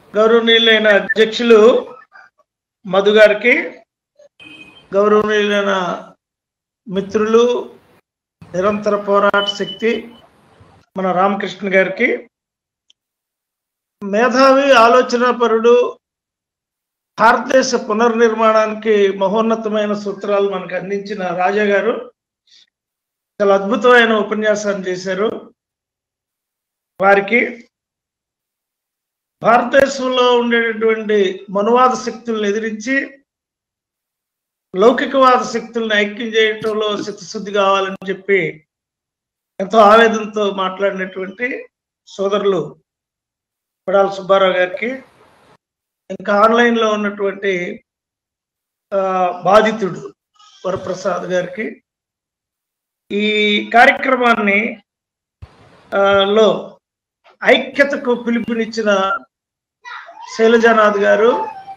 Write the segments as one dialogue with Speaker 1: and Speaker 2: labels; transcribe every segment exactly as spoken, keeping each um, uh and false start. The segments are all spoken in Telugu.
Speaker 1: గౌరవనీయులైన అధ్యక్షులు మధు గారికి, గౌరవనీయులైన మిత్రులు, నిరంతర పోరాట శక్తి మన రామకృష్ణ గారికి, మేధావి ఆలోచనాపరుడు, భారతదేశ పునర్నిర్మాణానికి మహోన్నతమైన సూత్రాలు మనకు అందించిన రాజా గారు చాలా అద్భుతమైన ఉపన్యాసాన్ని చేశారు. వారికి, భారతదేశంలో ఉండేటటువంటి మనువాద శక్తులను ఎదిరించి లౌకికవాద శక్తులను ఐక్యం చేయటంలో చిత్తశుద్ధి కావాలని చెప్పి ఎంతో ఆవేదనతో మాట్లాడినటువంటి సోదరులు పడాల సుబ్బారావు గారికి, ఇంకా ఆన్లైన్లో ఉన్నటువంటి బాధితుడు వరప్రసాద్ గారికి, ఈ కార్యక్రమాన్ని లో ఐక్యతకు పిలుపునిచ్చిన శైలజానాథ్ గారు,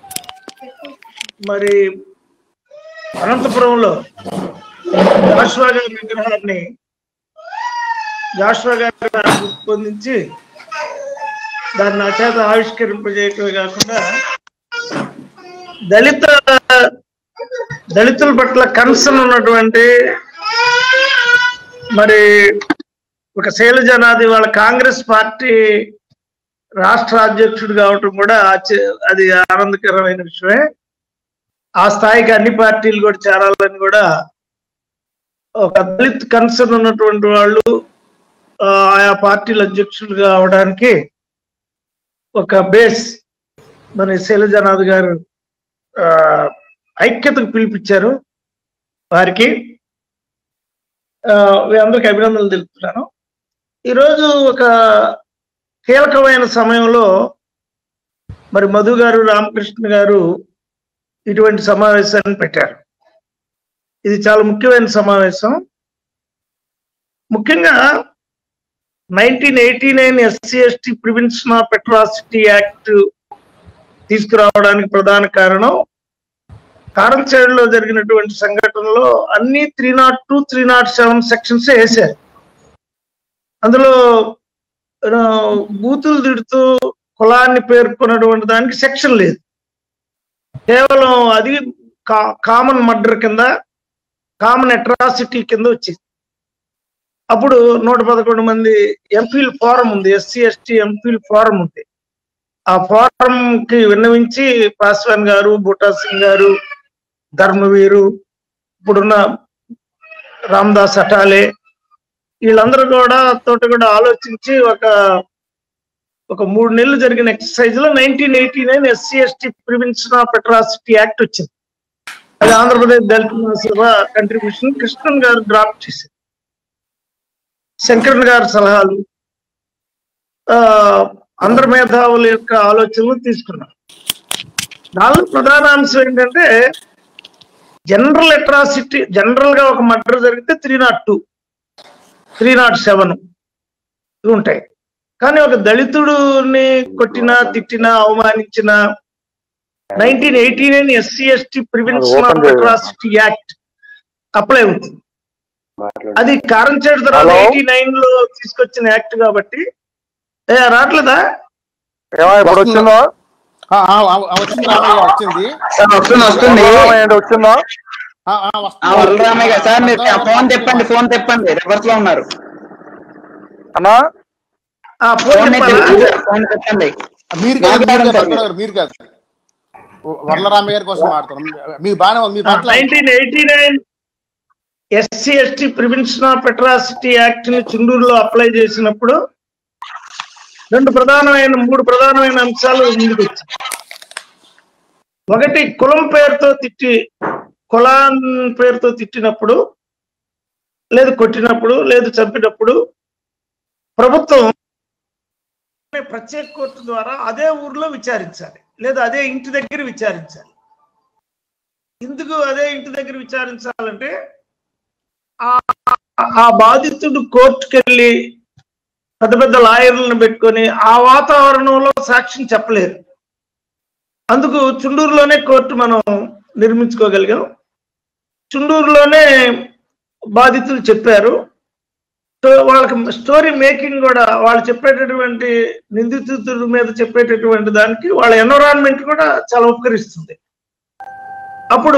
Speaker 1: మరి అనంతపురంలో జాషువా గారి విగ్రహాన్ని జాషువా గారు రూపొందించి దాన్ని నా చేత ఆవిష్కరింపజేయటమే కాకుండా దళిత దళితుల పట్ల కన్సర్న్ ఉన్నటువంటి మరి ఒక శైలజానాథ్ వాళ్ళ కాంగ్రెస్ పార్టీ రాష్ట్ర అధ్యక్షుడు కావటం కూడా అది ఆనందకరమైన విషయమే. ఆ స్థాయికి అన్ని పార్టీలు కూడా చేరాలని కూడా ఒక దళిత్ కన్సర్న్ ఉన్నటువంటి వాళ్ళు ఆయా పార్టీల అధ్యక్షులుగా అవడానికి ఒక బేస్ మన శైలజానాథ్ గారు ఐక్యతకు పిలిపించారు. వారికి అందరికి అభినందనలు తెలుపుతున్నాను. ఈరోజు ఒక కీలకమైన సమయంలో మరి మధు గారు, రామకృష్ణ గారు ఇటువంటి సమావేశాన్ని పెట్టారు. ఇది చాలా ముఖ్యమైన సమావేశం. ముఖ్యంగా nineteen eighty nine SC ST prevention of atrocity act తీసుకురావడానికి ప్రధాన కారణం కారంచేడులో జరిగినటువంటి సంఘటనలో అన్ని three nought two three nought seven sections వేశారు. అందులో బూతులు తిడుతూ కులాన్ని పేర్కొన్నటువంటి దానికి సెక్షన్ లేదు. కేవలం అది కామన్ మర్డర్ కింద, కామన్ అట్రాసిటీ కింద వచ్చింది. అప్పుడు నూట పదకొండు మంది ఎంపీల ఫోరం ఉంది, ఎస్సీ ఎస్టీ ఎంపీల ఫోరం ఉంది. ఆ ఫోరం కి విన్నవించి పాస్వాన్ గారు, బూటా సింగ్ గారు, ధర్మవీరు, ఇప్పుడున్న రామదాస్ అటాలే, వీళ్ళందరూ కూడా తోటి కూడా ఆలోచించి ఒక ఒక మూడు నెలలు జరిగిన ఎక్సర్సైజ్ లో nineteen eighty nine SC ST prevention of atrocity act వచ్చింది. అది ఆంధ్రప్రదేశ్ దళిత మహాసభ కంట్రిబ్యూషన్ కృష్ణన్ గారు డ్రాఫ్ట్ చేశారు. శంకరన్ గారి సలహాలు, ఆ అందరి మేధావుల యొక్క ఆలోచనలు తీసుకున్నారు. దానిలో ప్రధాన అంశం ఏంటంటే జనరల్ అట్రాసిటీ, జనరల్ గా ఒక మర్డర్ జరిగితే three nought two three nought seven ఉంటాయి. కానీ ఒక దళితుడిని కొట్టినా, తిట్టినా, అవమానించిన nineteen eighty nine SC ST prevention of atrocity act apply అవుతుంది. అది కారంచేడు తర్వాత ఎయిటీ నైన్ లో తీసుకొచ్చిన యాక్ట్ కాబట్టి ఏ రావట్లేదా?
Speaker 2: వచ్చిందా?
Speaker 3: ఫోన్ చెప్పండి, ఫోన్ చెప్పండి, రివర్స్ లో ఉన్నారు
Speaker 2: అన్నా.
Speaker 4: మీరు కాదు, వరలరామయ్య గారి కోసం మాట్లాడుతున్నాం. మీరు బాగా
Speaker 1: nineteen eighty nine SC ST prevention of atrocity act ని చుండూరులో అప్లై చేసినప్పుడు రెండు ప్రధానమైన మూడు ప్రధానమైన అంశాలు ముందుకు వచ్చాయి. ఒకటి, కులం పేరుతో తిట్టి, కులం పేరుతో తిట్టినప్పుడు, లేదు కొట్టినప్పుడు, లేదు చంపినప్పుడు ప్రభుత్వం ప్రత్యేక కోర్టు ద్వారా అదే ఊర్లో విచారించాలి, లేదా అదే ఇంటి దగ్గర విచారించాలి. ఎందుకు అదే ఇంటి దగ్గర విచారించాలంటే ఆ బాధితుడు కోర్టుకు వెళ్ళి పెద్ద పెద్ద లాయర్లను పెట్టుకొని ఆ వాతావరణంలో సాక్ష్యం చెప్పలేరు. అందుకు చుండూరులోనే కోర్టు మనం నిర్మించుకోగలిగాం. చుండూరులోనే బాధితులు చెప్పారు. వాళ్ళకి స్టోరీ మేకింగ్ కూడా వాళ్ళు చెప్పేటటువంటి నిందితుల మీద చెప్పేటటువంటి దానికి వాళ్ళ ఎన్విరాన్మెంట్ కూడా చాలా ఉపకరిస్తుంది. అప్పుడు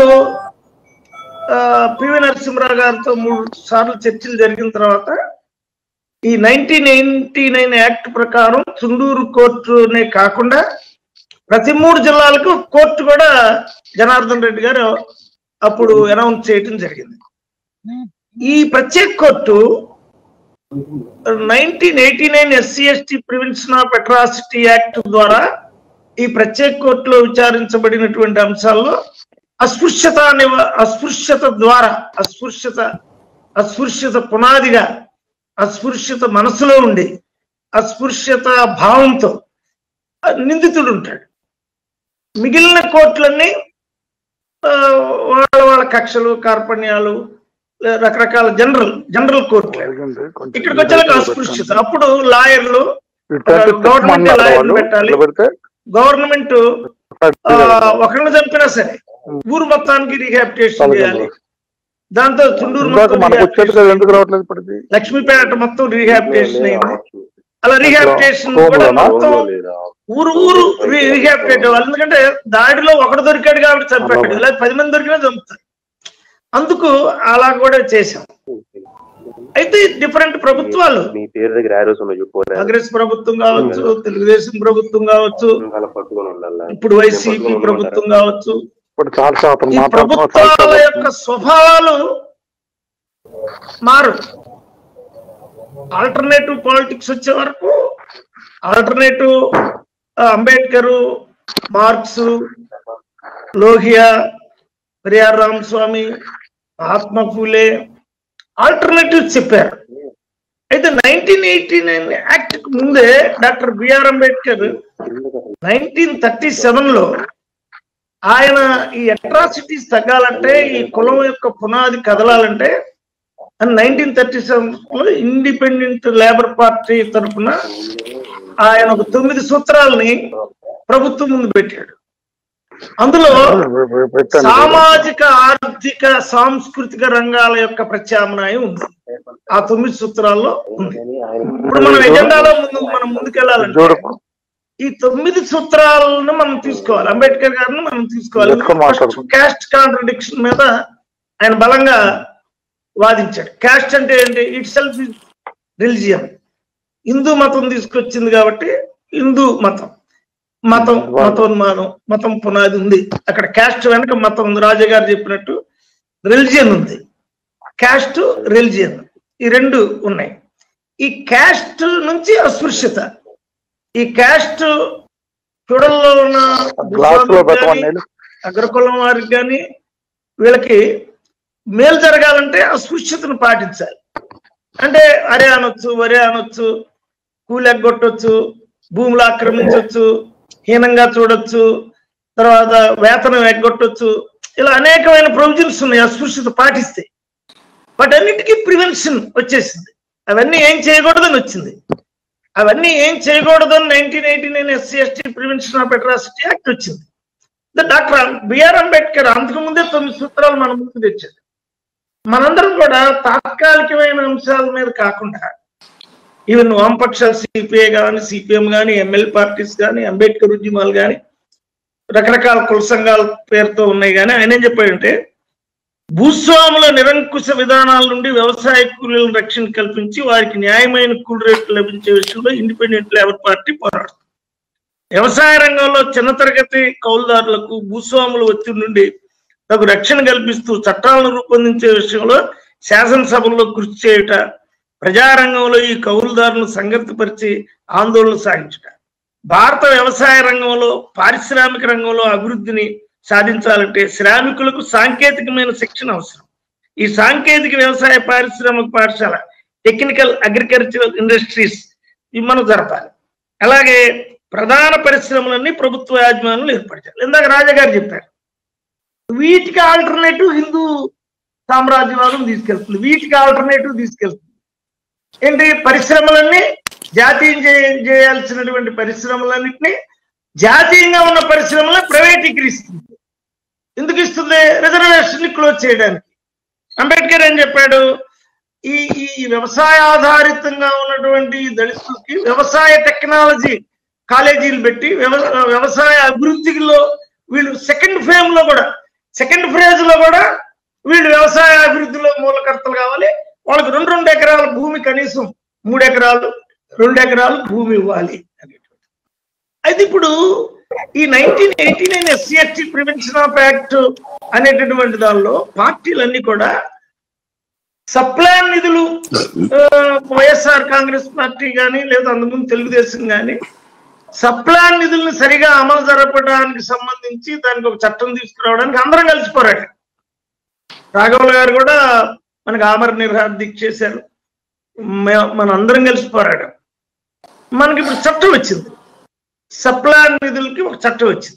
Speaker 1: పివి నరసింహరావు గారితో మూడు సార్లు చర్చలు జరిగిన తర్వాత ఈ నైన్టీన్ ఎయిటీ నైన్ యాక్ట్ ప్రకారం చుండూరు కోర్టునే కాకుండా ప్రతి మూడు జిల్లాలకు కోర్టు కూడా జనార్దన్ రెడ్డి గారు అప్పుడు అనౌన్స్ చేయడం జరిగింది. ఈ ప్రత్యేక court nineteen eighty nine SC ST prevention of atrocity act ద్వారా ఈ ప్రత్యేక కోర్టులో విచారించబడినటువంటి అంశాల్లో అస్పృశ్యత అనే అస్పృశ్యత ద్వారా అస్పృశ్యత అస్పృశ్యత పునాదిగా అస్పృశ్యత మనసులో ఉండి అస్పృశ్యత భావంతో నిందితుడు ఉంటాడు. మిగిలిన కోర్టులన్నీ వాళ్ళ వాళ్ళ కక్షలు కార్పణ్యాలు రకరకాల జనరల్ జనరల్ కోర్టులు. ఇక్కడికి వచ్చేలాగా అస్పృశ్యత. అప్పుడు లాయర్లు గవర్నమెంట్ లాయర్లు పెట్టాలి. గవర్నమెంట్ ఒకరిని చంపినా సరే ఊరు మొత్తానికి రీహాబిటేషన్ చేయాలి. దాంతో చుండూరు లక్ష్మీపేట మొత్తం రీహాబిటేషన్ అయింది. అలా రీహాబిటేషన్ కూడా మొత్తం ఊరు ఊరు రీహాబిటేట్ అవ్వాలి. ఎందుకంటే దాడిలో ఒకడు దొరికాడు కాబట్టి చంపాడు, ఇలా పది మంది దొరికినా చంపుతారు. అందుకు అలా కూడా చేశాం. అయితే డిఫరెంట్ ప్రభుత్వాలు కాంగ్రెస్ ప్రభుత్వం కావచ్చు, తెలుగుదేశం ప్రభుత్వం కావచ్చు, ఇప్పుడు వైసీపీ ప్రభుత్వం కావచ్చు, ఈ ప్రభుత్వాల యొక్క స్వభావాలు మారు. ఆల్టర్నేటివ్ పాలిటిక్స్ వచ్చే వరకు alternative Ambedkar, Marx, Lohia, Periyar Ramaswamy, Mahatma Phule alternatives చెప్పారు. అయితే నైన్టీన్ ఎయిటీ నైన్ యాక్ట్ కు ముందే doctor BR Ambedkar nineteen thirty seven లో ఆయన ఈ అట్రాసిటీస్ తగ్గాలంటే, ఈ కులం యొక్క పునాది కదలాలంటే నైన్టీన్ థర్టీ సెవెన్ లో ఇండిపెండెంట్ లేబర్ పార్టీ తరఫున ఆయన ఒక తొమ్మిది సూత్రాలని ప్రభుత్వం ముందు పెట్టాడు. అందులో సామాజిక, ఆర్థిక, సాంస్కృతిక రంగాల యొక్క ప్రత్యామ్నాయం ఉంది. ఆ తొమ్మిది సూత్రాల్లో ఉంది. ఇప్పుడు మనం ఎజెండాలో ముందు మనం ముందుకెళ్ళాలంటే ఈ తొమ్మిది సూత్రాలను మనం తీసుకోవాలి. అంబేద్కర్ గారిని మనం తీసుకోవాలి. క్యాస్ట్ కాంట్రడిక్షన్ మీద ఆయన బలంగా వాదించాడు. క్యాస్ట్ అంటే ఏంటి? It self religion. హిందూ మతం తీసుకొచ్చింది కాబట్టి హిందూ మతం, మతం మతోన్మానం, మతం పునాది ఉంది. అక్కడ క్యాస్ట్ వెనక మతం ఉంది. రాజా గారు చెప్పినట్టు రిలిజియన్ ఉంది. క్యాస్ట్, రిలిజియన్ ఈ రెండు ఉన్నాయి. ఈ క్యాస్ట్ నుంచి అస్పృశ్యత. ఈ క్యాస్ట్ చూడల్లో ఉన్న అగ్రకులం వారికి కానీ వీళ్ళకి మేలు జరగాలంటే అస్పృశ్యతను పాటించాలి. అంటే అరే అనొచ్చు, వరే అనొచ్చు, కూలి ఎగ్గొట్టొచ్చు, భూములు ఆక్రమించవచ్చు, హీనంగా చూడొచ్చు, తర్వాత వేతనం ఎగ్గొట్టొచ్చు, ఇలా అనేకమైన ప్రొవిజన్స్ ఉన్నాయి అస్పృశ్యత పాటిస్తే. వాటన్నిటికీ ప్రివెన్షన్ వచ్చేసింది. అవన్నీ ఏం చేయకూడదని వచ్చింది. అవన్నీ ఏం చేయకూడదని nineteen eighty nine SC ST prevention of atrocity act వచ్చింది. డాక్టర్ బిఆర్ అంబేద్కర్ అంతకు ముందే తొమ్మిది సూత్రాలు మన ముందు తెచ్చారు. మనందరం కూడా తాత్కాలికమైన అంశాల మీద కాకుండా ఈవెన్ వామపక్షాలు సిపిఐ కానీ, సిపిఎం కానీ, ఎంఎల్ పార్టీస్ కానీ, అంబేద్కర్ ఉద్యమాలు కానీ, రకరకాల కుల సంఘాల పేరుతో ఉన్నాయి. కానీ ఆయన ఏం చెప్పాడంటే భూస్వాముల నిరంకుశ విధానాల నుండి వ్యవసాయ కూలీలను రక్షణ కల్పించి వారికి న్యాయమైన కూలి రేట్లు లభించే విషయంలో ఇండిపెండెంట్ లేబర్ పార్టీ పోరాడుతుంది. వ్యవసాయ రంగంలో చిన్న తరగతి కౌలుదారులకు భూస్వాముల ఒత్తిడి నుండి తగు రక్షణ కల్పిస్తూ చట్టాలను రూపొందించే విషయంలో శాసనసభల్లో కృషి చేయుట, ప్రజారంగంలో ఈ కౌలుదారులను సంఘటితపరిచి ఆందోళన సాగించుట, భారత వ్యవసాయ రంగంలో, పారిశ్రామిక రంగంలో అభివృద్ధిని సాధించాలంటే శ్రామికులకు సాంకేతికమైన శిక్షణ అవసరం. ఈ సాంకేతిక వ్యవసాయ పారిశ్రామిక పాఠశాల, టెక్నికల్ అగ్రికల్చరల్ ఇండస్ట్రీస్ ఇవి మనం జరపాలి. అలాగే ప్రధాన పరిశ్రమలన్నీ ప్రభుత్వ యాజమాన్యాలు ఏర్పరచాలి. ఇందాక రాజాగారు చెప్పారు. వీటికి ఆల్టర్నేటివ్ హిందూ సామ్రాజ్యవాదం తీసుకెళ్తుంది. వీటికి ఆల్టర్నేటివ్ తీసుకెళ్తుంది ఏంటి? పరిశ్రమలన్నీ జాతీయం చేయాల్సినటువంటి పరిశ్రమలన్నింటినీ జాతీయంగా ఉన్న పరిశ్రమలను ప్రైవేటీకరిస్తుంది. ఎందుకు ఇస్తుంది? రిజర్వేషన్ క్లోజ్ చేయడానికి. అంబేద్కర్ ఏం చెప్పాడు? ఈ ఈ వ్యవసాయ ఆధారితంగా ఉన్నటువంటి దళితులకి వ్యవసాయ టెక్నాలజీ కాలేజీలు పెట్టి వ్యవసాయ అభివృద్ధిలో వీళ్ళు సెకండ్ ఫేమ్ లో కూడా సెకండ్ ఫేజ్ లో కూడా వీళ్ళు వ్యవసాయ అభివృద్ధిలో మూలకర్తలు కావాలి. వాళ్ళకి రెండు రెండు ఎకరాల భూమి కనీసం మూడు ఎకరాలు రెండు ఎకరాలు భూమి ఇవ్వాలి అనేటువంటి. అయితే ఇప్పుడు ఈ nineteen eighty nine SC ST prevention of act అనేటటువంటి దానిలో పార్టీలన్నీ కూడా సప్లాన్ నిధులు వైఎస్ఆర్ కాంగ్రెస్ పార్టీ కానీ లేదా అంతకుముందు తెలుగుదేశం కానీ సప్లాన్ నిధుల్ని సరిగా అమలు జరపడానికి సంబంధించి దానికి ఒక చట్టం తీసుకురావడానికి అందరం కలిసి పోరాడారు. రాఘవులు గారు కూడా మనకు ఆమర నిర్హార దీక్ష చేశారు. మన అందరం కలిసి పోరాడాం. మనకి ఇప్పుడు చట్టం వచ్చింది, సప్లాన్ నిధులకి ఒక చట్టం వచ్చింది.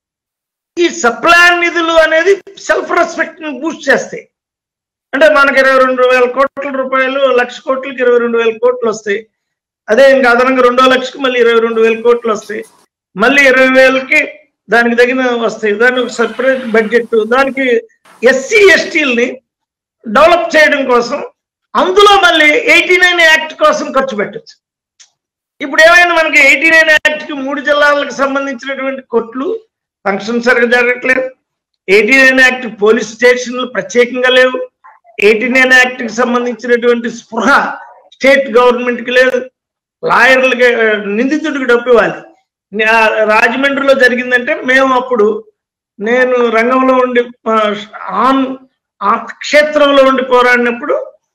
Speaker 1: ఈ సప్లాన్ నిధులు అనేది సెల్ఫ్ రెస్పెక్ట్ ని బూస్ట్ చేస్తాయి. అంటే మనకి ఇరవై రెండు వేల కోట్ల రూపాయలు లక్ష కోట్లకి ఇరవై రెండు వేల కోట్లు వస్తాయి. అదే ఇంకా అదనంగా రెండో లక్షకి మళ్ళీ ఇరవై రెండు వేల కోట్లు వస్తాయి. మళ్ళీ ఇరవై వేలకి దానికి తగిన వస్తాయి. దానికి ఒక సెపరేట్ బడ్జెట్, దానికి ఎస్సీ ఎస్టీలని డెవలప్ చేయడం కోసం అందులో మళ్ళీ ఎయిటీ నైన్ యాక్ట్ కోసం ఖర్చు పెట్టచ్చు. ఇప్పుడు ఏమైనా మనకి ఎయిటీ నైన్ యాక్ట్ కి మూడు జిల్లాలకు సంబంధించినటువంటి కోర్టులు ఫంక్షన్ సరిగ్గా జరగట్లేదు. ఎయిటీ నైన్ యాక్ట్ పోలీస్ స్టేషన్లు ప్రత్యేకంగా లేవు. ఎయిటీ నైన్ యాక్ట్ కి సంబంధించినటువంటి స్పృహ స్టేట్ గవర్నమెంట్ కి లేదు. లాయర్లకి నిందితుడికి డబ్బు ఇవ్వాలి. రాజమండ్రిలో జరిగిందంటే మేము అప్పుడు నేను రంగంలో ఉండి ఆన్ ఆ క్షేత్రంలో ఉండి పోరాడినప్పుడు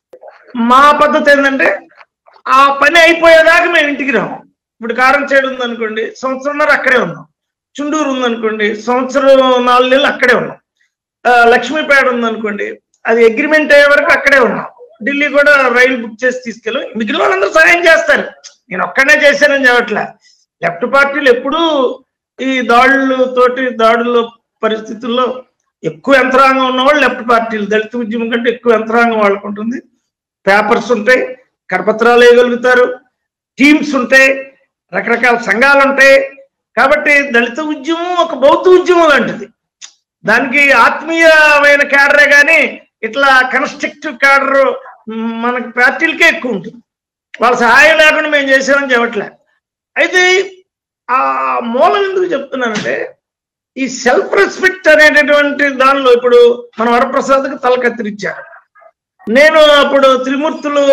Speaker 1: మా పద్ధతి ఏంటంటే ఆ పని అయిపోయేదాకా మేము ఇంటికి రాము. ఇప్పుడు కారంచేడు ఉందనుకోండి, సంవత్సరంన్నర అక్కడే ఉన్నాం. చుండూరు ఉందనుకోండి, సంవత్సరం నాలుగు నెలలు అక్కడే ఉన్నాం. లక్ష్మీపేట ఉందనుకోండి, అది అగ్రిమెంట్ అయ్యే వరకు అక్కడే ఉన్నాం. ఢిల్లీ కూడా రైలు బుక్ చేసి తీసుకెళ్ళాం. మిగిలిన వాళ్ళందరూ సహాయం చేస్తారు. నేను ఒక్కడనే చేశానని చెప్పట్లే. లెఫ్ట్ పార్టీలు ఎప్పుడూ ఈ దాడులు తోటి దాడుల పరిస్థితుల్లో ఎక్కువ యంత్రాంగం ఉన్నవాళ్ళు లెఫ్ట్ పార్టీలు. దళిత ఉద్యమం కంటే ఎక్కువ యంత్రాంగం వాళ్ళకు ఉంటుంది. పేపర్స్ ఉంటాయి, కరపత్రాలు వేయగలుగుతారు, టీమ్స్ ఉంటాయి, రకరకాల సంఘాలు ఉంటాయి. కాబట్టి దళిత ఉద్యమం ఒక బౌద్ధ ఉద్యమం లాంటిది. దానికి ఆత్మీయమైన క్యాడరే కానీ ఇట్లా కన్స్ట్రక్టివ్ క్యాడర్ మనకి పార్టీలకే ఎక్కువ ఉంటుంది. వాళ్ళ సహాయం లేకుండా మేము చేసామని చెప్పట్లే. అయితే ఆ మూలం ఎందుకు చెప్తున్నానంటే ఈ సెల్ఫ్ రెస్పెక్ట్ అనేటటువంటి దానిలో ఇప్పుడు మన వరప్రసాద్కి తల కత్తిరించారు. నేను అప్పుడు త్రిమూర్తులు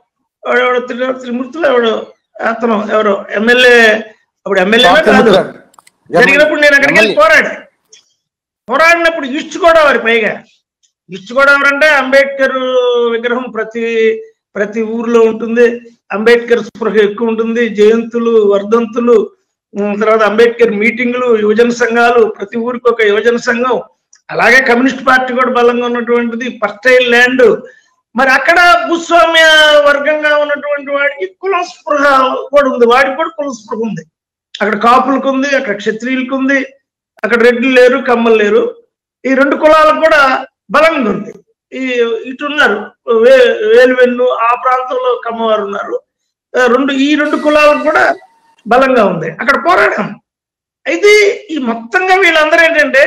Speaker 1: త్రిమూర్తులు ఎవడు అతను ఎవరో ఎమ్మెల్యే అప్పుడు ఎమ్మెల్యే జరిగినప్పుడు నేను అక్కడికి వెళ్ళి పోరాడా పోరాడినప్పుడు ఈస్ట్ గోదావరి, పైగా ఈస్ట్ గోదావరి అంటే అంబేద్కర్ విగ్రహం ప్రతి ప్రతి ఊర్లో ఉంటుంది. అంబేద్కర్ స్పృహ ఎక్కువ ఉంటుంది. జయంతులు, వర్ధంతులు, తర్వాత అంబేద్కర్ మీటింగులు, యువజన సంఘాలు, ప్రతి ఊరికి ఒక యువజన సంఘం. అలాగే కమ్యూనిస్ట్ పార్టీ కూడా బలంగా ఉన్నటువంటిది. Fertile land. మరి అక్కడ భూస్వామ్య వర్గంగా ఉన్నటువంటి వాడికి కుల స్పృహ కూడా ఉంది. వాడికి కూడా కుల స్పృహ ఉంది. అక్కడ కాపులకు ఉంది, అక్కడ క్షత్రియులకు ఉంది, అక్కడ రెడ్లు లేరు, కమ్మలు లేరు. ఈ రెండు కులాలకు కూడా బలంగా ఉంది. ఈ ఇటు ఉన్నారు వే వేలువెన్ను ఆ ప్రాంతంలో కమ్మవారు ఉన్నారు. రెండు ఈ రెండు కులాలకు కూడా బలంగా ఉంది. అక్కడ పోరాటం. అయితే ఈ మొత్తంగా వీళ్ళందరూ ఏంటంటే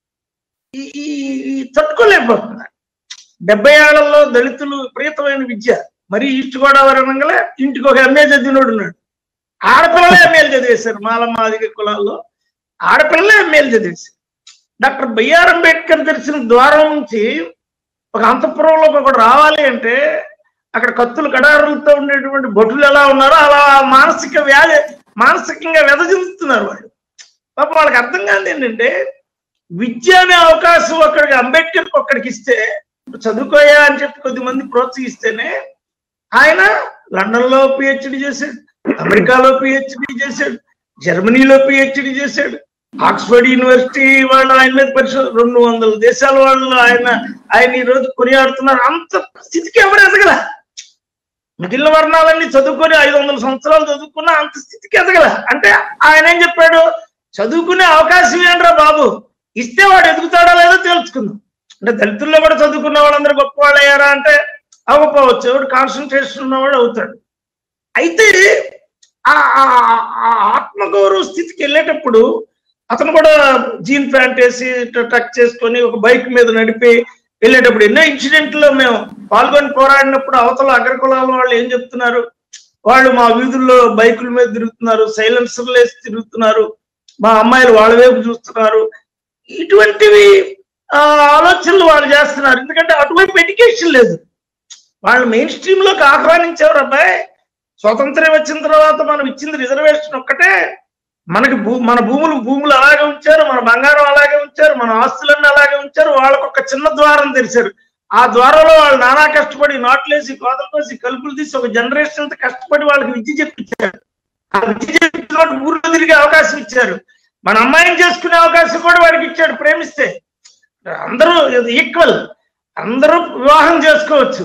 Speaker 1: ఈ ఈ తట్టుకోలేకపోతున్నారు. డెబ్బై ఏళ్లలో దళితులు విపరీతమైన విద్య. మరి ఈస్ట్ గోదావరి అనగానే ఇంటికి ఒక ఎంఏ చదివినోడు ఉన్నాడు. ఆడపిల్లలే ఎంఏలు చదివేశారు. మాలమాదిగ కులాల్లో ఆడపిల్లలే ఎంఏలు చదివేశారు. డాక్టర్ బిఆర్ అంబేద్కర్ తెరిచిన ద్వారం నుంచి ఒక అంతఃపురంలో ఒకటి రావాలి అంటే అక్కడ కత్తులు కడారులతో ఉండేటువంటి భటులు ఎలా ఉన్నారో అలా మానసిక వ్యాధి మానసికంగా వెదజల్లుతున్నారు వాళ్ళు. పాప వాళ్ళకి అర్థం కాదు ఏంటంటే విద్య అనే అవకాశం అక్కడికి అంబేద్కర్కి ఒక్కడికి ఇస్తే చదువుకోయా అని చెప్పి కొద్దిమంది ప్రోత్సహిస్తేనే ఆయన లండన్ లో పిహెచ్డి చేశాడు, అమెరికాలో పిహెచ్డి చేశాడు, జర్మనీలో పిహెచ్డి చేశాడు, ఆక్స్ఫర్డ్ యూనివర్సిటీ వాళ్ళు ఆయన మీద పరిశోధన, రెండు వందల దేశాల వాళ్ళు ఆయన ఆయన ఈ రోజు కొనియాడుతున్నారు. అంత స్థితికి ఎవరు ఎదగల. మిగిలిన వర్ణాలన్నీ చదువుకొని ఐదు వందల సంవత్సరాలు చదువుకున్న అంత స్థితికి ఎదగల. అంటే ఆయన ఏం చెప్పాడు, చదువుకునే అవకాశం ఏంట్రా బాబు, ఇస్తే వాడు ఎదుగుతాడో లేదో తెలుసుకుందాం. అంటే దళితుల్లో కూడా చదువుకున్న వాళ్ళందరూ గొప్ప వాళ్ళు అయ్యారా అంటే అవ్వకపోవచ్చు. ఎవడు కాన్సన్ట్రేషన్ ఉన్నవాడు అవుతాడు. అయితే ఆ ఆత్మగౌరవ స్థితికి వెళ్ళేటప్పుడు అతను కూడా జీన్ ప్యాంట్ వేసి టక్ చేసుకొని ఒక బైక్ మీద నడిపి వెళ్ళేటప్పుడు ఎన్నో ఇన్సిడెంట్లో మేము పాల్గొని పోరాడినప్పుడు అవతల అగ్రకులాల వాళ్ళు ఏం చెప్తున్నారు, వాళ్ళు మా వీధుల్లో బైకుల మీద తిరుగుతున్నారు, సైలెన్సర్లు వేసి తిరుగుతున్నారు, మా అమ్మాయిలు వాళ్ళ వైపు చూస్తున్నారు. ఇటువంటివి ఆలోచనలు వాళ్ళు చేస్తున్నారు. ఎందుకంటే అటువైపు ఎడ్యుకేషన్ లేదు. వాళ్ళు మెయిన్ స్ట్రీమ్ లోకి ఆహ్వానించేవారు. అబ్బాయి స్వతంత్రం వచ్చిన తర్వాత మనం ఇచ్చింది రిజర్వేషన్ ఒక్కటే, మనకి భూ మన భూములు భూములు అలాగే ఉంచారు, మన బంగారం అలాగే ఉంచారు, మన ఆస్తులన్నీ అలాగే ఉంచారు. వాళ్ళకు ఒక చిన్న ద్వారం తెరిచారు. ఆ ద్వారంలో వాళ్ళు నానా కష్టపడి నాట్లేసి కోతలు కోసి కలుపులు తీసి ఒక జనరేషన్ అంతా కష్టపడి వాళ్ళకి విద్య చెప్పించారు. ఆ విద్య చెప్పించిన ఊర్లో తిరిగే అవకాశం ఇచ్చారు. మన అమ్మాయిని చేసుకునే అవకాశం కూడా వాడికి ఇచ్చాడు. ప్రేమిస్తే అందరూ ఈక్వల్, అందరూ వివాహం చేసుకోవచ్చు.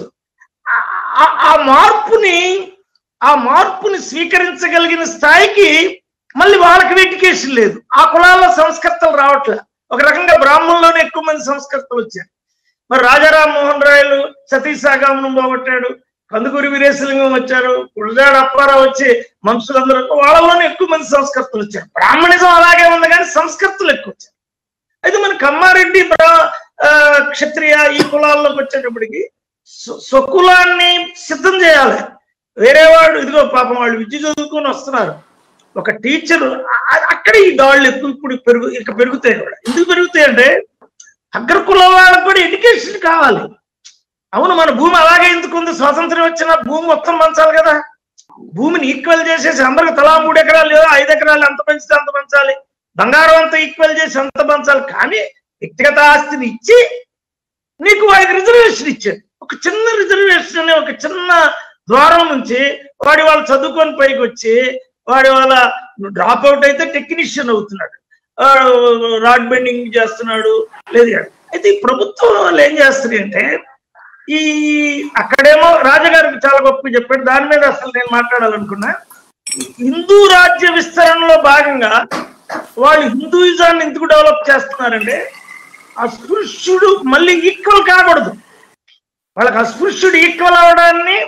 Speaker 1: ఆ మార్పుని ఆ మార్పుని స్వీకరించగలిగిన స్థాయికి మళ్ళీ వాళ్ళకి ఎడ్యుకేషన్ లేదు. ఆ కులాల్లో సంస్కర్తలు రావట్లేదు. ఒక రకంగా బ్రాహ్మణుల్లోనే ఎక్కువ మంది సంస్కర్తలు వచ్చారు. మరి రాజారాం మోహన్ రాయలు సతీసాగమనం పోగొట్టాడు, కందుకూరి వీరేశలింగం వచ్చారు, గురజాడ అప్పారావు వచ్చి మనుషులందరూ వాళ్ళలోనే ఎక్కువ మంది సంస్కర్తలు వచ్చారు. బ్రాహ్మణిజం అలాగే ఉంది కానీ సంస్కర్తలు ఎక్కువ వచ్చారు. అయితే మన కమ్మారెడ్డి బ్రా క్షత్రియ ఈ కులాల్లోకి వచ్చేటప్పటికి స్వకులాన్ని సిద్ధం చేయాలి. వేరే వాడు ఇదిగో పాపం వాళ్ళు విద్య చదువుకొని వస్తున్నారు. ఒక టీచర్ అక్కడ ఈ దాళ్ళు ఎక్కువ ఇప్పుడు పెరుగు ఇక పెరుగుతాయి కూడా. ఎందుకు పెరుగుతాయి అంటే అగ్రకుల వాళ్ళకు కూడా ఎడ్యుకేషన్ కావాలి. అవును, మన భూమి అలాగే ఎందుకుంది? స్వాతంత్రం వచ్చిన భూమి మొత్తం పంచాలి కదా. భూమిని ఈక్వల్ చేసేసి అందరికి తలా మూడు ఎకరాలు లేదా ఐదు ఎకరాలు ఎంత పెంచితే అంత పెంచాలి, బంగారం అంతా ఈక్వల్ చేసి అంత పంచాలి. కానీ వ్యక్తిగత ఆస్తిని ఇచ్చి నీకు వాడికి రిజర్వేషన్ ఇచ్చాడు. ఒక చిన్న రిజర్వేషన్ అనే ఒక చిన్న ద్వారం నుంచి వాడి వాళ్ళు చదువుకొని పైకి వచ్చి వాడి వాళ్ళ డ్రాప్ అవుట్ అయితే టెక్నీషియన్ అవుతున్నాడు, రాడ్ బెండింగ్ చేస్తున్నాడు. లేదు అయితే ఈ ప్రభుత్వం వాళ్ళు ఏం చేస్తుంది అంటే ఈ అక్కడేమో రాజగారికి చాలా గొప్ప చెప్పాడు. దాని మీద అసలు నేను మాట్లాడాలనుకున్నా. హిందూ రాజ్య విస్తరణలో భాగంగా వాళ్ళు హిందూయిజాన్ని ఎందుకు డెవలప్ చేస్తున్నారంటే అస్పృశ్యుడు మళ్ళీ ఈక్వల్ కాకూడదు. వాళ్ళకి అస్పృశ్యుడు ఈక్వల్ అవడాన్ని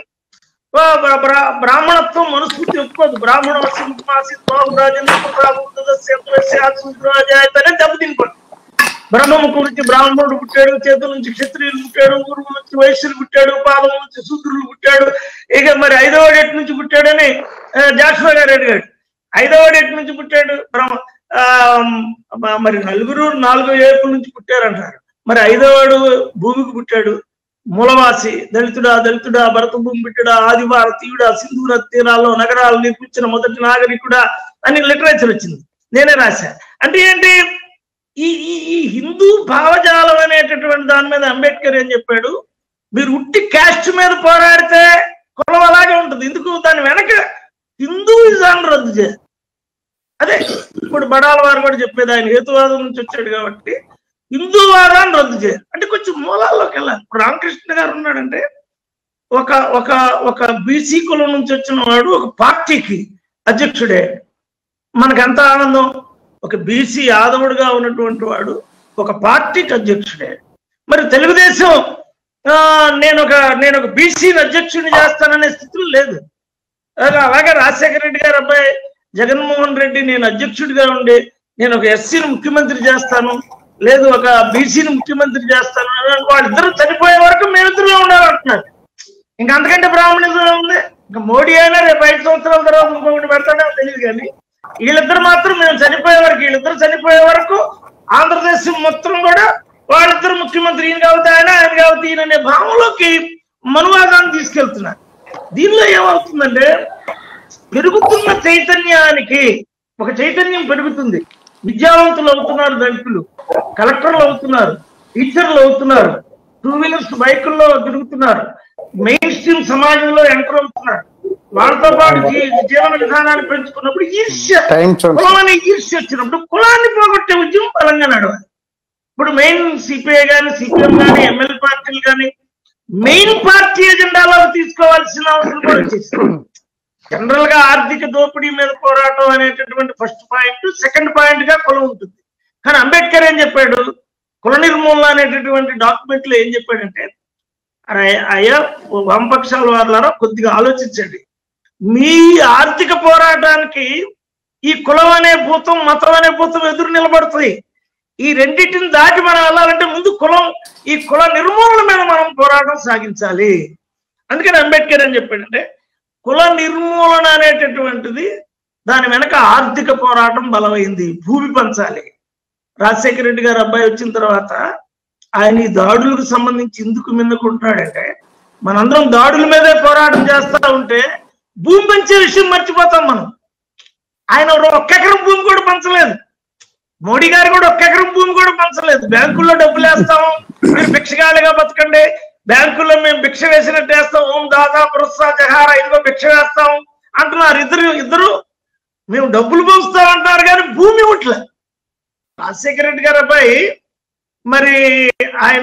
Speaker 1: బ్రాహ్మణత్వం మనస్ఫూర్తి ఒప్పుకోదు. బ్రాహ్మణ దెబ్బతినిపోదు. బ్రహ్మము గురించి బ్రాహ్మణుడు పుట్టాడు, చేతుల నుంచి క్షత్రియులు పుట్టాడు, ఊరుగు నుంచి వైశ్యులు పుట్టాడు, పాదం నుంచి శూద్రులు పుట్టాడు. ఇక మరి ఐదవ డేట్ నుంచి పుట్టాడని జాషువా గారు అడిగాడు. ఐదవ డేట్ నుంచి పుట్టాడు బ్రహ్మ. ఆ మరి నలుగురు నాలుగో ఏడుల నుంచి పుట్టారంటారు. మరి ఐదవడు భూమికి పుట్టాడు, మూలవాసి, దళితుడా దళితుడా భరత భూమి బిడ్డడా, ఆది భారతీయుడా, సింధూర తీరాల్లో నగరాలు నిర్మించిన మొదటి నాగరికుడా అని లిటరేచర్ వచ్చింది. నేనే రాశా. అంటే ఏంటి, ఈ ఈ హిందూ భావజాలం అనేటటువంటి దాని మీద అంబేద్కర్ ఏం చెప్పాడు, మీరు ఉట్టి క్యాస్ట్ మీద పోరాడితే కులం అలాగే ఉంటుంది. ఎందుకు, దాని వెనక హిందూయిజాన్ని రద్దు చేయాలి. అదే ఇప్పుడు బడాల వారు కూడా చెప్పేది, ఆయన హేతువాదం నుంచి వచ్చాడు కాబట్టి హిందూవాదాన్ని రద్దు చేయాలి. అంటే కొంచెం మూలాల్లోకి వెళ్ళాలి. ఇప్పుడు రామకృష్ణ గారు ఉన్నాడంటే ఒక ఒక ఒక బీసీ కులం నుంచి వచ్చిన వాడు ఒక పార్టీకి అధ్యక్షుడే. మనకు ఎంత ఆనందం. ఒక బీసీ యాదవుడిగా ఉన్నటువంటి వాడు ఒక పార్టీకి అధ్యక్షుడే. మరి తెలుగుదేశం నేను ఒక నేను ఒక బీసీని అధ్యక్షుడిని చేస్తాననే స్థితిలో లేదు. అలాగే రాజశేఖర రెడ్డి గారు అబ్బాయి జగన్మోహన్ రెడ్డి నేను అధ్యక్షుడిగా ఉండి నేను ఒక ఎస్సీని ముఖ్యమంత్రి చేస్తాను, లేదు ఒక బీసీని ముఖ్యమంత్రి చేస్తాను, వాళ్ళిద్దరూ చనిపోయే వరకు మేమిద్దరులో ఉండాలంటున్నారు. ఇంకా అంతకంటే బ్రాహ్మణిజం ఉంది. ఇంకా మోడీ అయినా రేపు ఐదు సంవత్సరాల తర్వాత ఇంకొకటి పెడతాడేమో తెలియదు. కానీ వీళ్ళిద్దరు మాత్రం మేము చనిపోయే వరకు వీళ్ళిద్దరు చనిపోయే వరకు ఆంధ్రప్రదేశ్ మొత్తం కూడా వాళ్ళిద్దరు ముఖ్యమంత్రి, ఈయన కాబట్టి ఆయన ఆయన కాబట్టి ఈయన అనే భావంలోకి మనువాదాన్ని తీసుకెళ్తున్నారు. దీనిలో ఏమవుతుందంటే పెరుగుతున్న చైతన్యానికి ఒక చైతన్యం పెరుగుతుంది. విద్యావంతులు అవుతున్నారు, దళితులు కలెక్టర్లు అవుతున్నారు, టీచర్లు అవుతున్నారు, టూ వీలర్స్ బైకుల్లో తిరుగుతున్నారు, మెయిన్ స్ట్రీమ్ సమాజంలో ఎంటర్ అవుతున్నారు. వాళ్ళతో పాటు జీవన విధానాన్ని పెంచుకున్నప్పుడు ఈర్ష్య, కులం అనే ఈర్ష్య వచ్చినప్పుడు కులాన్ని పోగొట్టే ఉద్యమం బలంగా నడవాలి. ఇప్పుడు మెయిన్ సిపిఐ కానీ సిపిఎం కానీ ఎమ్మెల్యే పార్టీలు కానీ మెయిన్ పార్టీ ఎజెండాలో తీసుకోవాల్సిన అవసరం కూడా వచ్చేసింది. జనరల్ గా ఆర్థిక దోపిడీ మీద పోరాటం అనేటటువంటి ఫస్ట్ పాయింట్, సెకండ్ పాయింట్ గా కులం ఉంటుంది. కానీ అంబేద్కర్ ఏం చెప్పాడు, కుల నిర్మూలన అనేటటువంటి డాక్యుమెంట్ లో ఏం చెప్పాడంటే, అయ్యా వామపక్షాల వాళ్ళారా కొద్దిగా ఆలోచించండి, మీ ఆర్థిక పోరాటానికి ఈ కులం అనే భూతం మతం అనే భూతం ఎదురు నిలబడుతుంది. ఈ రెండింటిని దాటి మనం వెళ్ళాలంటే ముందు కులం, ఈ కుల నిర్మూలన మీద మనం పోరాటం సాగించాలి. అందుకని అంబేద్కర్ అని చెప్పాడంటే కుల నిర్మూలన అనేటటువంటిది దాని వెనక ఆర్థిక పోరాటం బలమైంది. భూమి పంచాలి. రాజశేఖర రెడ్డి గారు అబ్బాయి వచ్చిన తర్వాత ఆయన ఈ దాడులకు సంబంధించి ఎందుకు మిన్నుకుంటున్నాడంటే మనందరం దాడుల మీదే పోరాటం చేస్తా ఉంటే భూమి పంచే విషయం మర్చిపోతాం మనం. ఆయన ఒక్క ఎకరం భూమి కూడా పంచలేదు. మోడీ గారు కూడా ఒక్క ఎకరం భూమి కూడా పంచలేదు. బ్యాంకుల్లో డబ్బులు వేస్తాము, మీరు భిక్షగాలిగా బతకండి, బ్యాంకుల్లో మేము భిక్ష వేసినట్టు వేస్తాం, ఓం దాదా పురస్సా జహారా ఇదిగో భిక్ష వేస్తాం అంటున్నారు. ఇద్దరు ఇద్దరు మేము డబ్బులు పంచుతాం అంటున్నారు కానీ భూమి ఇవ్వట్లే. రాజశేఖర రెడ్డి గారు అబ్బాయి మరి ఆయన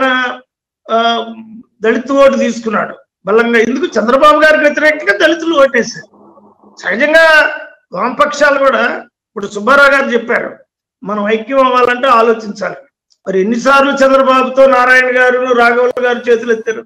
Speaker 1: దళిత ఓటు తీసుకున్నాడు బలంగా. ఎందుకు? చంద్రబాబు గారికి వ్యతిరేకంగా దళితులు ఓటేశారు. సహజంగా వామపక్షాలు కూడా ఇప్పుడు సుబ్బారావు గారు చెప్పారు మనం ఐక్యం అవ్వాలంటే ఆలోచించాలి. మరి ఎన్నిసార్లు చంద్రబాబుతో నారాయణ గారు రాఘవులు గారు చేతులు ఎత్తారు.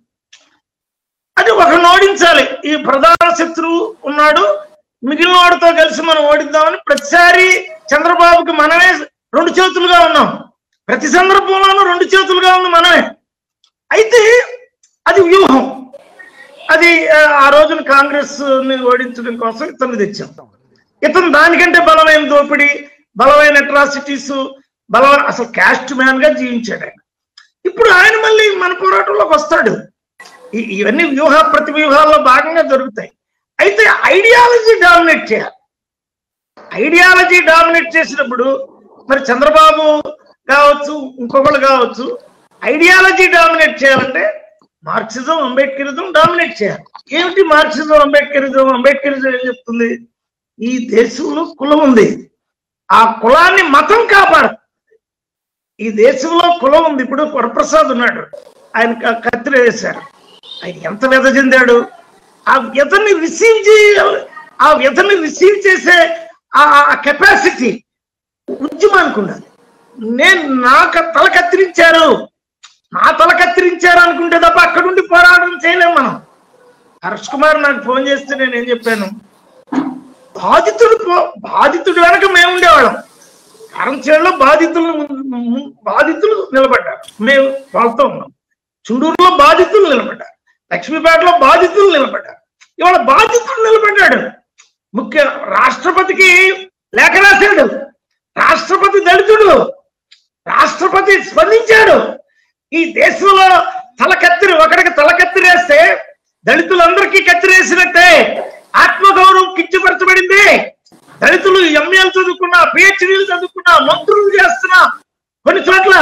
Speaker 1: అది ఒకరిని ఓడించాలి. ఈ ప్రధాన శత్రువు ఉన్నాడు, మిగిలిన వాడితో కలిసి మనం ఓడిద్దామని ప్రతిసారి చంద్రబాబుకి మనమే రెండు చేతులుగా ఉన్నాం. ప్రతి సందర్భంలోనూ రెండు చేతులుగా ఉంది మనమే. అయితే అది వ్యూహం. అది ఆ రోజున కాంగ్రెస్ ని ఓడించడం కోసం ఇతన్ని తెచ్చాం. ఇతను దానికంటే బలమైన దోపిడీ, బలమైన అట్రాసిటీస్, బలమైన అసలు క్యాస్ట్ మ్యాన్ గా జీవించాడు ఆయన. ఇప్పుడు ఆయన మళ్ళీ మన పోరాటంలోకి వస్తాడు. ఇవన్నీ వ్యూహ ప్రతి వ్యూహాల్లో భాగంగా జరుగుతాయి. అయితే ఐడియాలజీ డామినేట్ చేయాలి. ఐడియాలజీ డామినేట్ చేసినప్పుడు మరి చంద్రబాబు కావచ్చు, ఇంకొకళ్ళు కావచ్చు, ఐడియాలజీ డామినేట్ చేయాలంటే మార్క్సిజం, అంబేద్కరిజం డామినేట్ చేయాలి. ఏమిటి మార్క్సిజం, అంబేద్కరిజం? అంబేద్కరిజం ఏం చెప్తుంది? ఈ దేశంలో కులం ఉంది, ఆ కులాన్ని మతం కాపాడు. ఈ దేశంలో కులం ఉంది. ఇప్పుడు వరప్రసాద్ ఉన్నాడు, ఆయన కత్తిర వేశారు. ఆయన ఎంత వ్యధ చెందాడు. ఆ వ్యధని రిసీవ్ చేయ ఆ వ్యధని రిసీవ్ చేసే ఆ కెపాసిటీ ఉద్యమానికి ఉండాలి. నేను నా తల కత్తిరించారు నా తల కత్తిరించారు అనుకుంటే తప్ప అక్కడ నుండి పోరాటం చేయలేము మనం. హర్ష్ కుమార్ నాకు ఫోన్ చేస్తే నేను ఏం చెప్పాను, బాధితుడు బాధితుడు వెనక మేము ఉండేవాళ్ళం. కారంచేడులో బాధితులు బాధితులు నిలబడ్డారు, మేము వాళ్ళతో ఉన్నాం. చుండూరులో బాధితులు నిలబడ్డారు, లక్ష్మీపేటలో బాధితులు నిలబడ్డారు. ఇవాళ బాధితులు నిలబడ్డాడు. ముఖ్య రాష్ట్రపతికి లేఖ రాశాడు. రాష్ట్రపతి దళితుడు, రాష్ట్రపతి స్పందించాడు. ఈ దేశంలో తల కత్తిరి ఒకడికి తల కత్తిరేస్తే దళితులందరికీ కత్తిరేసినట్టే. ఆత్మగౌరవం కించపరచబడింది. దళితులు ఎంఏలు చదువుకున్నా, పిహెచ్డీలు చదువుకున్నా, మంత్రులు చేస్తున్నా, కొన్ని చోట్ల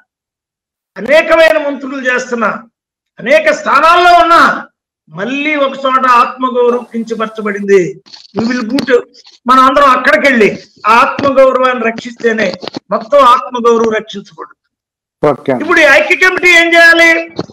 Speaker 1: అనేకమైన మంత్రులు చేస్తున్నా, అనేక స్థానాల్లో ఉన్నా మళ్ళీ ఒక చోట ఆత్మగౌరవం కించపరచబడింది. మనం అందరం అక్కడికి వెళ్ళి ఆత్మగౌరవాన్ని రక్షిస్తేనే మొత్తం ఆత్మగౌరవం రక్షించబడుతుంది. ఇప్పుడు ఈ ఐక్య కమిటీ ఏం చేయాలి?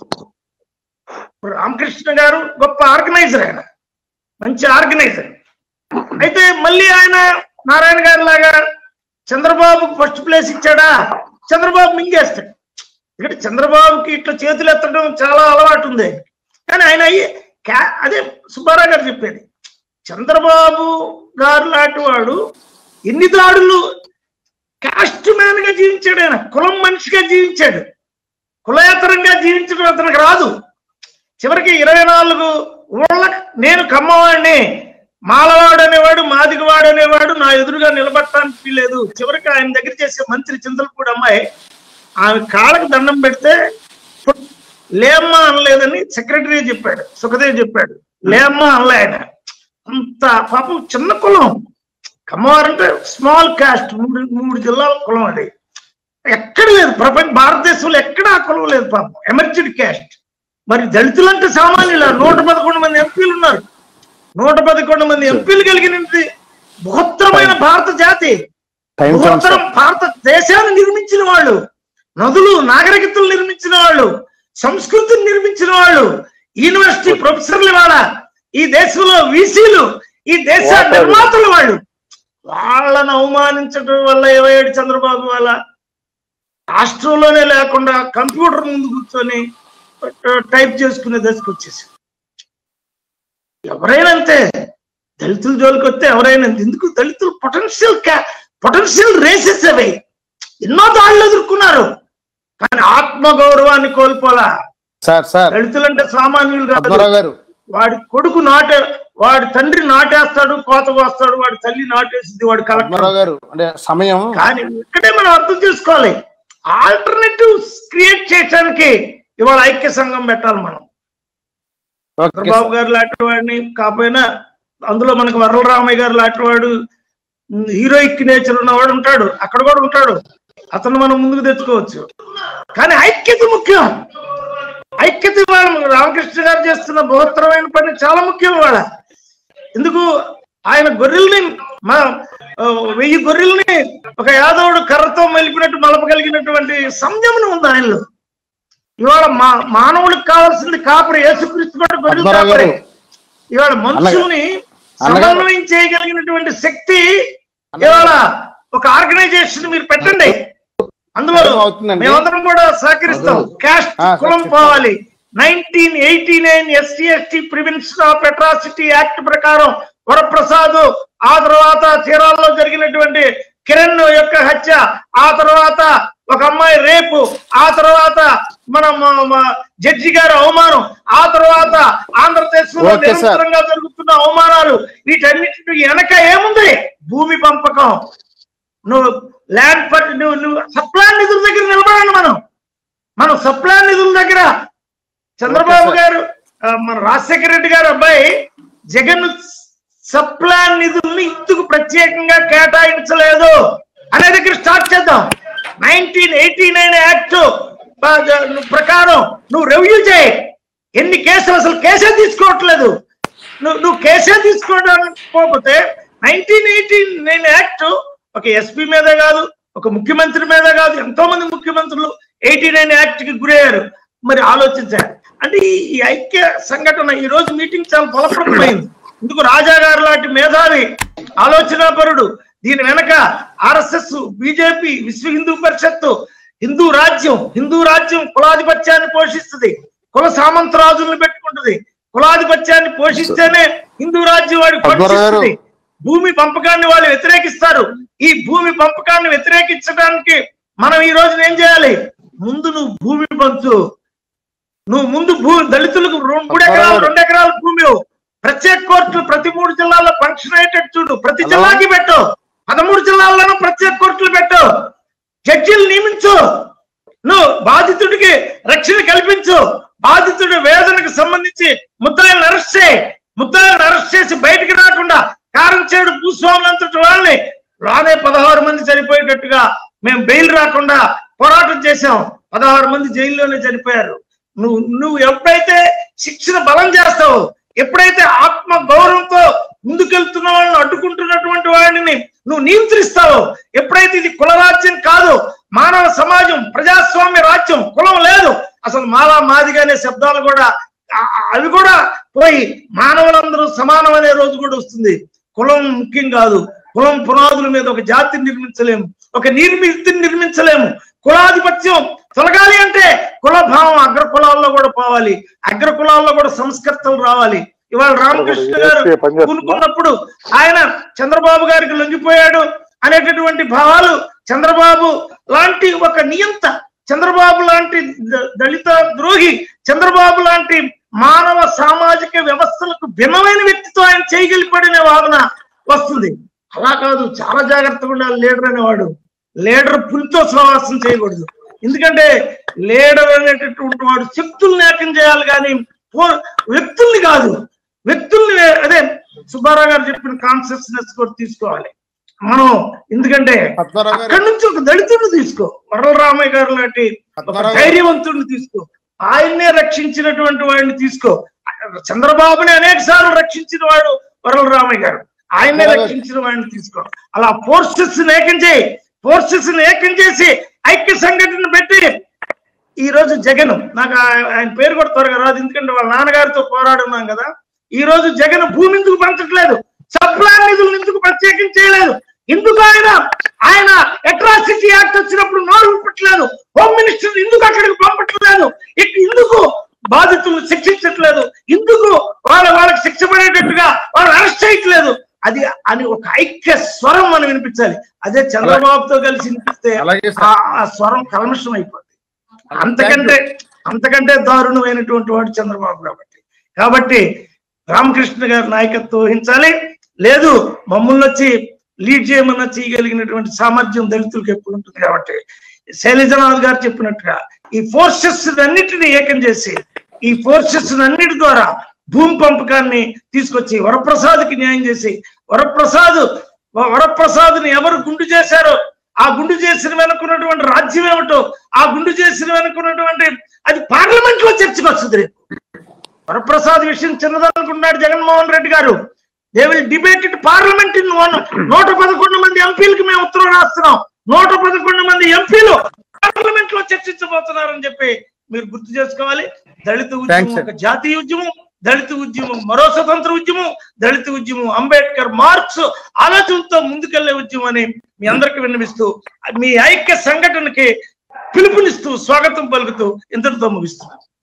Speaker 1: రామకృష్ణ గారు గొప్ప ఆర్గనైజర్, ఆయన మంచి ఆర్గనైజర్. అయితే మళ్ళీ ఆయన నారాయణ గారి లాగా చంద్రబాబుకు ఫస్ట్ ప్లేస్ ఇచ్చాడా? చంద్రబాబు మింగేస్తాడు. ఇక్కడ చంద్రబాబుకి ఇట్లా చేతులు ఎత్తడం చాలా అలవాటు ఉంది. కానీ ఆయన అదే సుబ్బారావు గారు చెప్పేది, చంద్రబాబు గారు లాంటి వాడు ఎన్ని దాడులు కాస్ట్ మ్యాన్ గా జీవించాడు. ఆయన కులం మనిషిగా జీవించాడు. కులయేతరంగా జీవించడం అతనికి రాదు. చివరికి ఇరవై నాలుగు ఊళ్ళ నేను కమ్మవాడిని, మాలవాడు అనేవాడు, మాదిగవాడు అనేవాడు నా ఎదురుగా నిలబడటానికి లేదు. చివరికి ఆయన దగ్గర చేసే మంత్రి చింతలపూడి అమ్మాయి ఆమె కాళ్ళకు దండం పెడితే లేమ్మా అనలేదని సెక్రటరీ చెప్పాడు, సుఖదేవ్ చెప్పాడు. లేమ్మా అనలే ఆయన. అంత పాపం చిన్న కులం. కమ్మవారంటే స్మాల్ కాస్ట్, మూడు మూడు జిల్లాల కులం. అది ఎక్కడ లేదు ప్రపంచ భారతదేశంలో ఎక్కడ ఆ కులం లేదు పాపం. Emerged caste. మరి దళితులంటే సామాన్యుల నూట పదకొండు మంది ఎంపీలు ఉన్నారు. నూట పదకొండు మంది ఎంపీలు కలిగినది బృహత్తరమైన భారత జాతి, బృహత్తరం భారతదేశాన్ని నిర్మించిన వాళ్ళు, నదులు నాగరికతలు నిర్మించిన వాళ్ళు, సంస్కృతిని నిర్మించిన వాళ్ళు, యూనివర్సిటీ ప్రొఫెసర్లు వాళ్ళ, ఈ దేశంలో వీసీలు, ఈ దేశ నిర్మాతలు వాళ్ళు. వాళ్ళను అవమానించడం వల్ల ఏమయ్యాడు చంద్రబాబు? వాళ్ళ రాష్ట్రంలోనే లేకుండా కంప్యూటర్ ముందు కూర్చొని టైప్ చేసుకునే దశకు వచ్చేసి ఎవరైనా అంతే. దళితుల జోలికి వస్తే ఎవరైనా ఎందుకు? దళితులు పొటెన్షియల్ పొటెన్షియల్ రేసెస్ అవి. ఎన్నో దాడులు ఎదుర్కొన్నారు, కానీ ఆత్మగౌరవాన్ని కోల్పోలా.
Speaker 4: సార్ సార్
Speaker 1: దళితులంటే సామాన్యులు కాదు.
Speaker 4: పద్మరావు గారు,
Speaker 1: వాడి కొడుకు నాటే వాడి తండ్రి నాటేస్తాడు, కోత కోస్తాడు, వాడి తల్లి నాటేసింది, వాడు
Speaker 4: పద్మరావు
Speaker 1: కలెక్టర్.
Speaker 4: గారు అంటే సమయం
Speaker 1: కానీ ఇక్కడే మనం అర్థం చేసుకోవాలి, ఆల్టర్నేటివ్స్ క్రియేట్ చేయడానికి ఇవాళ ఐక్య సంఘం పెట్టాలి మనం.
Speaker 4: ఓకే
Speaker 1: చంద్రబాబు గారు లాంటి వాడిని కాకపోయినా అందులో మనకు వరలరామయ్య గారు లాంటి వాడు హీరోయిక్ నేచర్ ఉన్నవాడు ఉంటాడు, అక్కడ కూడా ఉంటాడు, అతను మనం ముందుకు తెచ్చుకోవచ్చు. కానీ ఐక్యత ముఖ్యం. ఐక్యత ఇవాళ రామకృష్ణ గారు చేస్తున్న బృహత్తరమైన పని చాలా ముఖ్యం ఇవాళ. ఎందుకు ఆయన గొర్రెల్ని మా వెయ్యి గొర్రెల్ని ఒక యాదవుడు కర్రతో మెలిపినట్టు మలపగలిగినటువంటి సంయమనం ఉంది ఆయనలో. ఇవాళ మా మానవుడికి కావాల్సింది కాపరి, యేసుక్రీస్తు కూడా గొర్రెలు కాపరి. ఇవాళ మనుషుల్ని సమన్వయం చేయగలిగినటువంటి శక్తి ఇవాళ ఒక ఆర్గనైజేషన్ మీరు పెట్టండి, అందులో మేమందరం కూడా సహకరిస్తాం. క్యాస్ట్ కులం పోవాలి. Nineteen eighty nine ST ST prevention of atrocity act ప్రకారం వరప్రసాద్, ఆ తర్వాత చీరాల్లో జరిగినటువంటి కిరణ్ యొక్క హత్య, ఆ తర్వాత ఒక అమ్మాయి రేపు, ఆ తర్వాత మన జడ్జి గారి అవమానం, ఆ తర్వాత ఆంధ్రప్రదేశ్లో నిరంతరంగా జరుగుతున్న అవమానాలు, వీటన్నిటి వెనక ఏముంది? భూమి పంపకం. నువ్వు ల్యాండ్ పట్ నువ్వు నువ్వు సప్లాన్ నిధుల దగ్గర నిలబడండి. మనం మనం సప్లాన్ నిధుల దగ్గర చంద్రబాబు గారు, మన రాజశేఖర రెడ్డి గారు అబ్బాయి జగన్ సప్లాన్ నిధుల్ని ఇందుకు ప్రత్యేకంగా కేటాయించలేదు అనే దగ్గర స్టార్ట్ చేద్దాం. నైన్టీన్ ఎయిటీ నైన్ యాక్ట్ ప్రకారం నువ్వు రెవ్యూ చేయి. ఎన్ని కేసులు, అసలు కేసే తీసుకోవట్లేదు. నువ్వు నువ్వు కేసే తీసుకోవడానికి నైన్టీన్ ఎయిటీ నైన్ యాక్ట్ ఒక ఎస్పీ మీద కాదు, ఒక ముఖ్యమంత్రి మీద కాదు, ఎంతో మంది ముఖ్యమంత్రులు ఎయిటీ నైన్ యాక్ట్ కి గురయ్యారు. మరి ఆలోచించారు అంటే ఈ ఐక్య సంఘటన ఈ రోజు మీటింగ్ చాలా ఫలప్రదమైంది. ఇందుకు రాజా గారు లాంటి మేధావి, ఆలోచనాపరుడు, దీని వెనక ఆర్ఎస్ఎస్, బీజేపీ, విశ్వ హిందూ పరిషత్తు, హిందూ రాజ్యం హిందూ రాజ్యం కులాధిపత్యాన్ని పోషిస్తుంది, కుల సామంతరాజులను పెట్టుకుంటుంది. కులాధిపత్యాన్ని పోషిస్తేనే హిందూ రాజ్యం వాడికి పట్టిస్తుంది. భూమి పంపకాన్ని వాళ్ళు వ్యతిరేకిస్తారు. ఈ భూమి పంపకాన్ని వ్యతిరేకించడానికి మనం ఈ రోజున ఏం చేయాలి? ముందు నువ్వు భూమి పంచు. నువ్వు ముందు భూ దళితులకు మూడు ఎకరాలు రెండు ఎకరాల భూమి, ప్రత్యేక కోర్టులు ప్రతి మూడు జిల్లాల్లో ఫంక్షన్ అయ్యేటట్టు చూడు. ప్రతి జిల్లాకి పెట్టు, పదమూడు జిల్లాల్లోనూ ప్రత్యేక కోర్టులు పెట్టు, జడ్జీలు నియమించు, నువ్వు బాధితుడికి రక్షణ కల్పించు, బాధితుడి వేదనకు సంబంధించి ముద్దాయిలను అరెస్ట్ చేయి, ముద్దాయిలను అరెస్ట్ చేసి బయటికి రాకుండా కారం చేడు భూస్వాములంతటి వాళ్ళని రానే పదహారు మంది చనిపోయేటట్టుగా మేము బెయిల్ రాకుండా పోరాటం చేశాం. పదహారు మంది జైల్లోనే చనిపోయారు. నువ్వు నువ్వు ఎప్పుడైతే శిక్షణ బలం చేస్తావో, ఎప్పుడైతే ఆత్మ గౌరవంతో ముందుకెళ్తున్న వాళ్ళని అడ్డుకుంటున్నటువంటి వాడిని నువ్వు నియంత్రిస్తావో, ఎప్పుడైతే ఇది కుల రాజ్యం కాదు, మానవ సమాజం, ప్రజాస్వామ్య రాజ్యం, కులం లేదు, అసలు మాలా మాదిగానే శబ్దాలు కూడా అవి కూడా పోయి మానవులందరూ సమానం అనే రోజు కూడా వస్తుంది. కులం ముఖ్యం కాదు. కులం పునాదుల మీద ఒక జాతిని నిర్మించలేము, ఒక నిర్మితిని నిర్మించలేము. కులాధిపత్యం తొలగాలి అంటే కుల భావం అగ్ర కులాల్లో కూడా పోవాలి, అగ్ర కులాల్లో కూడా సంస్కర్తలు రావాలి. ఇవాళ రామకృష్ణ గారు కూనుకున్నప్పుడు ఆయన చంద్రబాబు గారికి లొంగిపోయాడు అనేటటువంటి భావాలు, చంద్రబాబు లాంటి ఒక నియంత, చంద్రబాబు లాంటి దళిత ద్రోహి, చంద్రబాబు లాంటి మానవ సామాజిక వ్యవస్థలకు భిన్నమైన వ్యక్తితో ఆయన చేయగలిపాడనే వాదన వస్తుంది. అలా కాదు, చాలా జాగ్రత్తగా ఉండాలి. లీడర్ అనేవాడు లీడర్ పులితో సహవాసం చేయకూడదు. ఎందుకంటే లీడర్ అనేటటువంటి వాడు శక్తుల్ని ఏకం చేయాలి, కానీ వ్యక్తుల్ని కాదు. వ్యక్తుల్ని అదే సుబ్బారావు గారు చెప్పిన కాన్షియస్నెస్ కూడా తీసుకోవాలి మనం. ఎందుకంటే అక్కడి నుంచి ఒక దళితుడిని తీసుకో, వరలరామయ్య గారు లాంటి ఒక ధైర్యవంతుడిని తీసుకో, ఆయన్నే రక్షించినటువంటి వాడిని తీసుకో. చంద్రబాబుని అనేక సార్లు రక్షించిన వాడు వరలరామయ్య గారు, ఆయన్నే రక్షించిన వాడిని తీసుకో. అలా ఫోర్సెస్ ఏకం చేయి, ఫోర్సెస్ ఏకం చేసి ఐక్య సంఘటన పెట్టి ఈ రోజు జగన్, నాకు ఆయన పేరు కూడా త్వరగా రాదు ఎందుకంటే వాళ్ళ నాన్నగారితో పోరాడున్నాం కదా, ఈ రోజు జగన్ భూమి ఎందుకు పంచట్లేదు, సప్లాన్ నిధులను ఎందుకు ప్రత్యేకం చేయలేదు, ఎందుకు ఆయన ఆయన అట్రాసిటీ యాక్ట్ వచ్చినప్పుడు నోరు విప్పట్లేదు, హోమ్ మినిస్టర్ ఎందుకు అక్కడికి పంపట్లేదు, ఎందుకు బాధితులను శిక్షించట్లేదు, ఎందుకు వాళ్ళ వాళ్ళకి శిక్ష పడేటట్టుగా వాళ్ళు అరెస్ట్ చేయట్లేదు. అది అని ఒక ఐక్య స్వరం మనం వినిపించాలి. అదే చంద్రబాబుతో కలిసి వినిపిస్తే ఆ స్వరం కల్మషం అయిపోతుంది. అంతకంటే అంతకంటే దారుణమైనటువంటి వాడు చంద్రబాబు కాబట్టి కాబట్టి రామకృష్ణ గారి నాయకత్వం వహించాలి. లేదు మమ్మల్ని వచ్చి లీడ్ చేయమన్నా చేయగలిగినటువంటి సామర్థ్యం దళితులకు ఎప్పుడు ఉంటుంది. కాబట్టి శైలజనాథ్ గారు చెప్పినట్టుగా ఈ ఫోర్సెస్ అన్నిటిని ఏకం చేసి ఈ ఫోర్సెస్ అన్నిటి ద్వారా భూమి పంపకాన్ని తీసుకొచ్చి వరప్రసాద్కి న్యాయం చేసి వరప్రసాద్ వరప్రసాద్ని ఎవరు గుండు చేశారో ఆ గుండు చేసిన వెనుకున్నటువంటి రాజ్యం ఏమిటో ఆ గుండు చేసిన వెనుకున్నటువంటి అది పార్లమెంట్ లో చర్చకు వస్తుంది. రేపు వరప్రసాద్ విషయం చిన్నదనుకున్నాడు Jaganmohan Reddy garu. They will debate it parliament in one. నూట పదకొండు మంది ఎంపీలకి మేము ఉత్తరం రాస్తున్నాం. నూట పదకొండు మంది ఎంపీలు పార్లమెంట్ లో చర్చించబోతున్నారని చెప్పి మీరు గుర్తు చేసుకోవాలి. దళిత ఉద్యమం ఒక జాతీయ ఉద్యమం, దళిత ఉద్యమం మరో స్వతంత్ర ఉద్యమం, దళిత ఉద్యమం అంబేద్కర్ మార్క్స్ ఆలోచనతో ముందుకెళ్లే ఉద్యమం అని మీ అందరికి విన్నవిస్తూ మీ ఐక్య సంఘటనకి పిలుపునిస్తూ స్వాగతం పలుకుతూ ఇంతటితో ముగిస్తున్నాను.